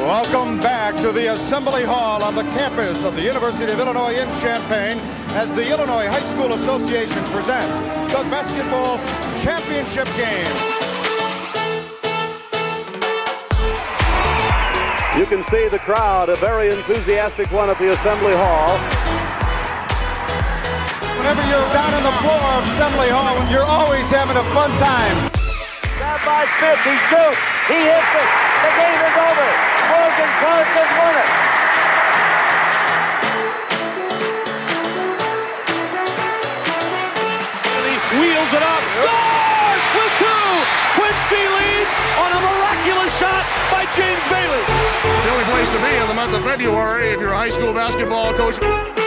Welcome back to the Assembly Hall on the campus of the University of Illinois in Champaign as the Illinois High School Association presents the basketball championship game. You can see the crowd, a very enthusiastic one at the Assembly Hall. Whenever you're down on the floor of Assembly Hall, you're always having a fun time. Grab by Smith, he shoots, he hits it, the game is over. Morgan Clark has won it. And he wheels it up, scores with two! Quincy leads on a miraculous shot by James Bailey. The only place to be in the month of February if you're a high school basketball coach.